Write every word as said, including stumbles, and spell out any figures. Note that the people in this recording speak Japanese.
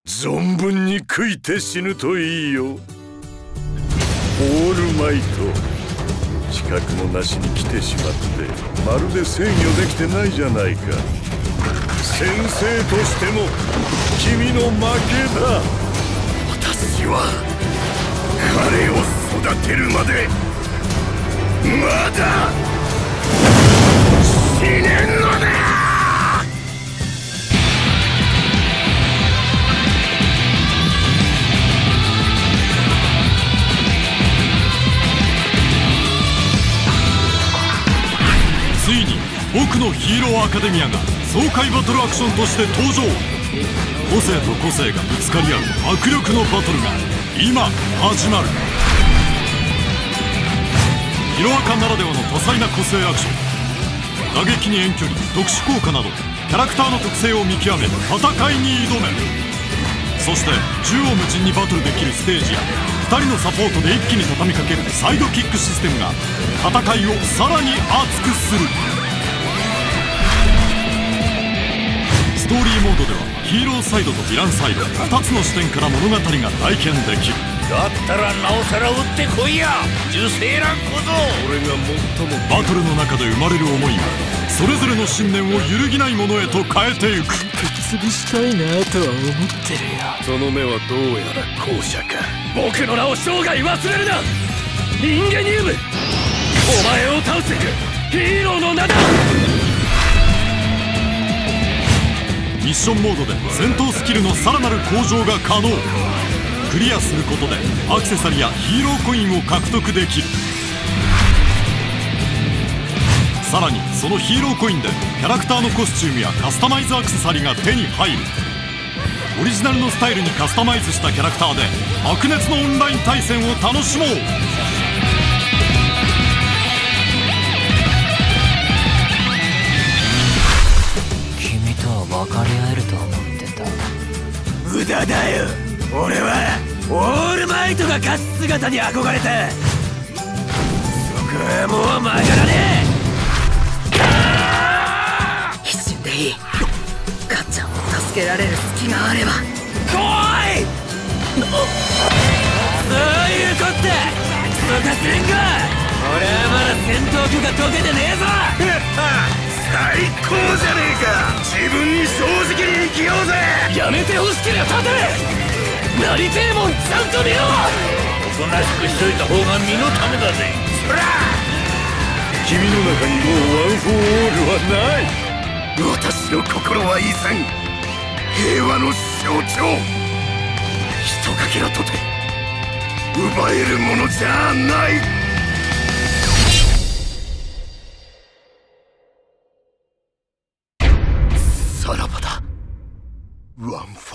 存分に食いて死ぬといいよ。オールマイト、自覚もなしに来てしまってまるで制御できてないじゃないか。先生としても君の負けだ。 私は彼を育てるまでまだ死ねんのだ。 ついに僕のヒーローアカデミアが爽快バトルアクションとして登場。個性と個性がぶつかり合う迫力のバトルが今始まる。ヒロアカならではの多彩な個性アクション、打撃に遠距離、特殊効果などキャラクターの特性を見極め戦いに挑め。そして縦横無尽にバトルできるステージやふたりのサポートで一気に畳みかけるサイドキックシステムが戦いをさらに熱くする。ストーリーモードではヒーローサイドとヴィランサイドふたつの視点から物語が体験できる。 だったらなおさら撃ってこいや受精卵小僧。 俺が最もバトルの中で生まれる思いがそれぞれの信念を揺るぎないものへと変えていく。 潰したいなとは思ってるよ。 その目はどうやら後者か。 僕の名を生涯忘れるな、インゲニウム。お前を倒していくヒーローの名だ。 ミッションモードで戦闘スキルのさらなる向上が可能。クリアすることでアクセサリーやヒーローコインを獲得できる。さらにそのヒーローコインでキャラクターのコスチュームやカスタマイズアクセサリーが手に入る。オリジナルのスタイルにカスタマイズしたキャラクターで白熱のオンライン対戦を楽しもう。 君とは分かり合えると思ってた。 無駄だよ。俺はオールマイトが勝つ姿に憧れた。そこはもう曲がらねえ。一瞬でいい。ガッチャンを助けられる隙があれば来い。そういうこったクソかせんか。俺はまだ戦闘許可解けてねえぞ。最高じゃねえか。自分に正直に生きようぜ。 やめてほしけりゃ立て。なりてえもんちゃんと見ろ。 おとなしくしといた方が身のためだぜ。そら君の中にもうワン・フォー・オールはない。 私の心は依然平和の象徴。ひとかけらとて奪えるものじゃない。さらばだワン・フォー